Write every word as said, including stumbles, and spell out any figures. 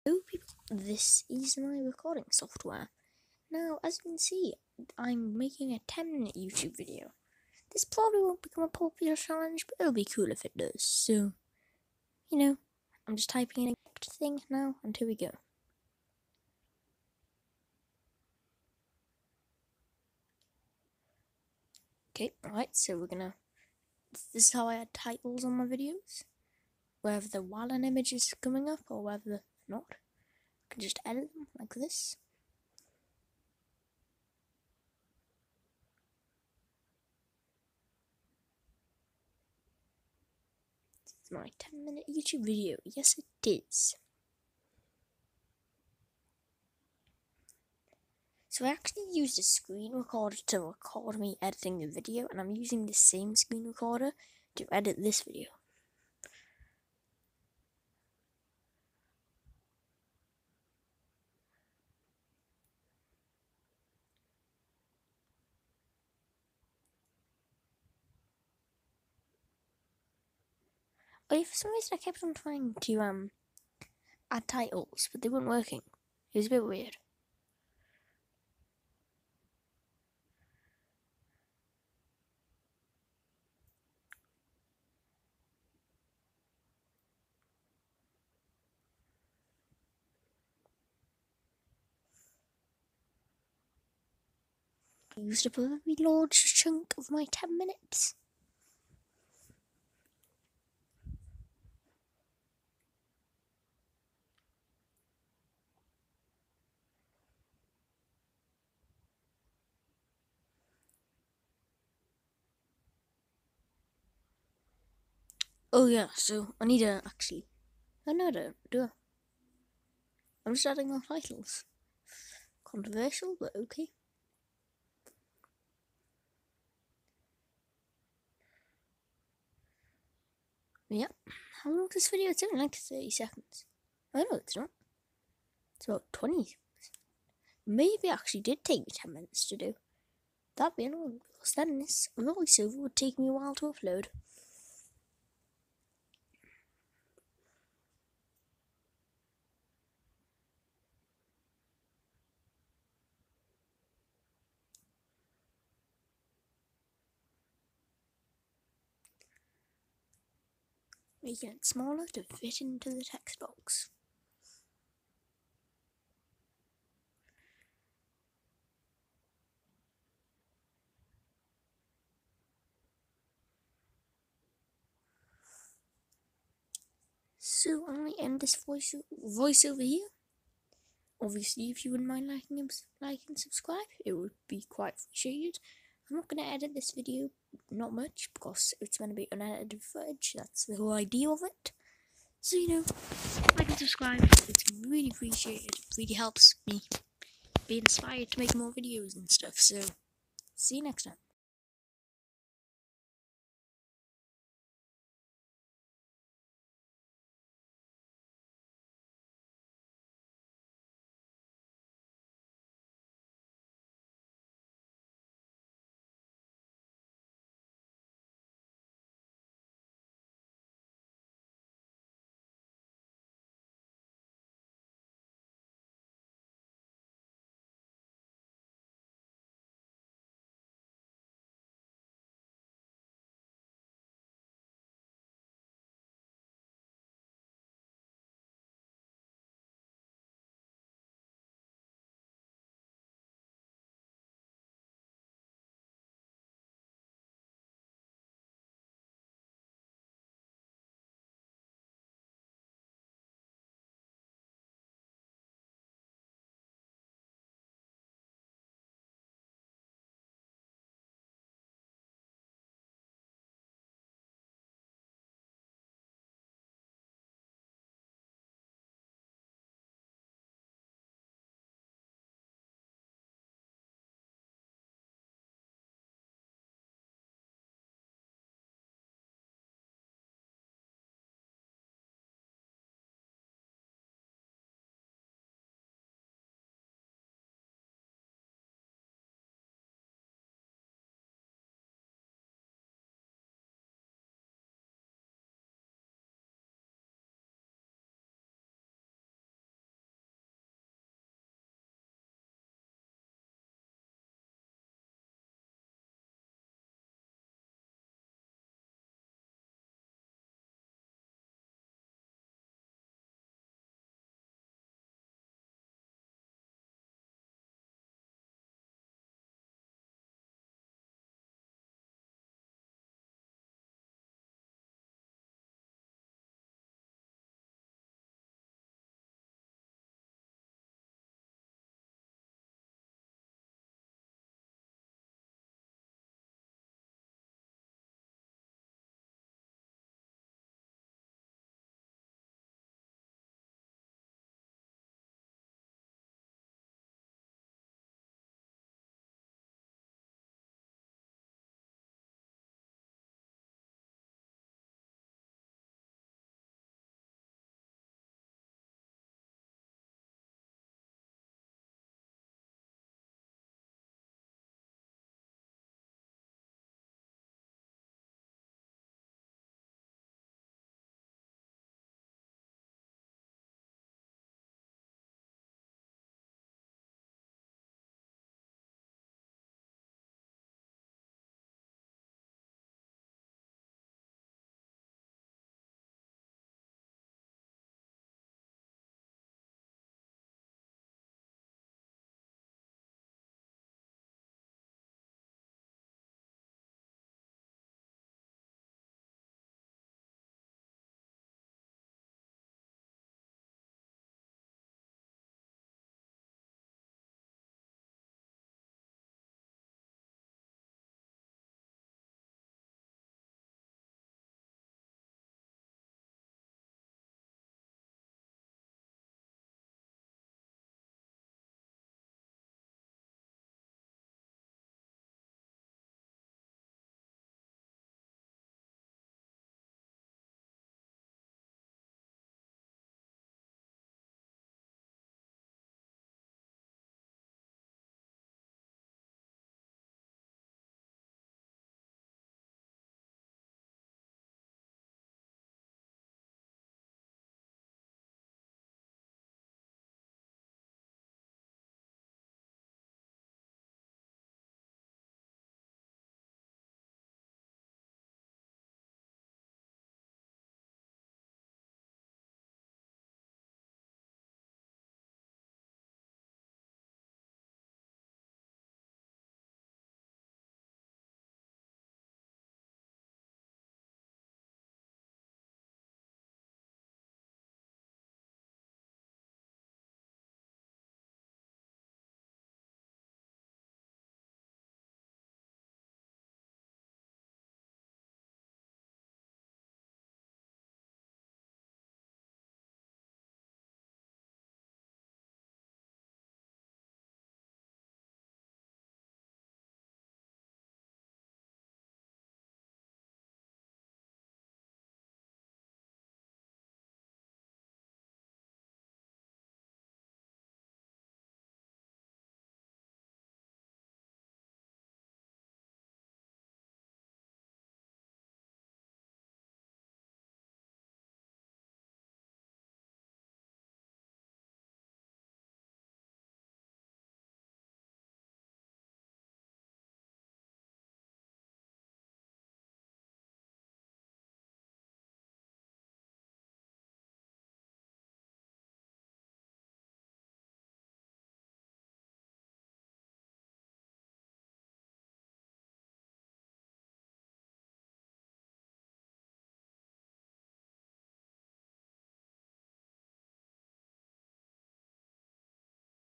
Hello people, this is my recording software. Now, as you can see, I'm making a ten minute YouTube video. This probably won't become a popular challenge, but it'll be cool if it does. So, you know, I'm just typing in a thing now, and here we go. Okay, right, so we're gonna... This is how I add titles on my videos. Whether the Wallen image is coming up or whether they're not. I can just edit them like this. It's my ten minute YouTube video. Yes, it is. So I actually used a screen recorder to record me editing the video, and I'm using the same screen recorder to edit this video. Oh yeah, for some reason I kept on trying to um add titles, but they weren't working. It was a bit weird. I used up a very large chunk of my ten minutes. Oh yeah, so I need to actually... Oh no, I don't, do I? I'm just adding more titles. Controversial, but okay. Yeah, how long is this video? It's only like thirty seconds. Oh no, it's not. It's about twenty. Maybe it actually did take me ten minutes to do. That being all, because then this voiceover would take me a while to upload. Making it smaller to fit into the text box. So I'm going to end this voice voiceover here. Obviously, if you wouldn't mind liking and, like and subscribe, it would be quite appreciated. I'm not going to edit this video, not much, because it's going to be unedited footage. That's the whole idea of it. So, you know, like and subscribe. It's really appreciated. It really helps me be inspired to make more videos and stuff. So, see you next time.